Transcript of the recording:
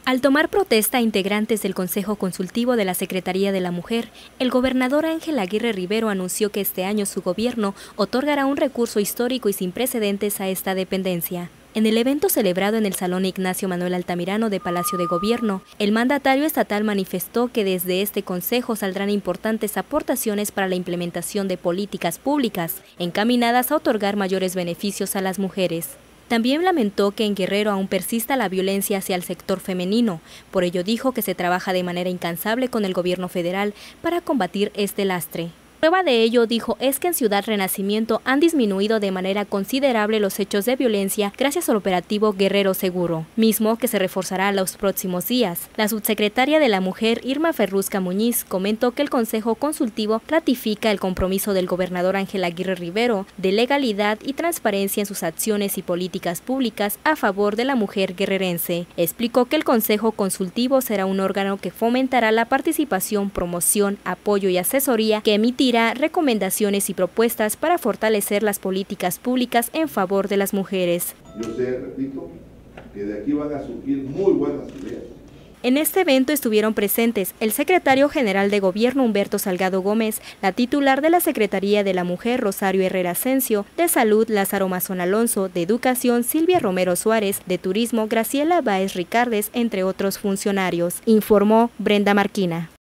Al tomar protesta a integrantes del Consejo Consultivo de la Secretaría de la Mujer, el gobernador Ángel Aguirre Rivero anunció que este año su gobierno otorgará un recurso histórico y sin precedentes a esta dependencia. En el evento celebrado en el Salón Ignacio Manuel Altamirano de Palacio de Gobierno, el mandatario estatal manifestó que desde este consejo saldrán importantes aportaciones para la implementación de políticas públicas encaminadas a otorgar mayores beneficios a las mujeres. También lamentó que en Guerrero aún persista la violencia hacia el sector femenino, por ello dijo que se trabaja de manera incansable con el gobierno federal para combatir este lastre. Prueba de ello, dijo, es que en Ciudad Renacimiento han disminuido de manera considerable los hechos de violencia gracias al operativo Guerrero Seguro, mismo que se reforzará los próximos días. La subsecretaria de la Mujer, Irma Ferrusca Muñiz, comentó que el Consejo Consultivo ratifica el compromiso del gobernador Ángel Aguirre Rivero de legalidad y transparencia en sus acciones y políticas públicas a favor de la mujer guerrerense. Explicó que el Consejo Consultivo será un órgano que fomentará la participación, promoción, apoyo y asesoría, que emitirá recomendaciones y propuestas para fortalecer las políticas públicas en favor de las mujeres. Yo sé, repito, que de aquí van a surgir muy buenas ideas. En este evento estuvieron presentes el secretario general de Gobierno Humberto Salgado Gómez, la titular de la Secretaría de la Mujer Rosario Herrera Asensio, de Salud Lázaro Mazón Alonso, de Educación Silvia Romero Suárez, de Turismo Graciela Báez Ricardes, entre otros funcionarios, informó Brenda Marquina.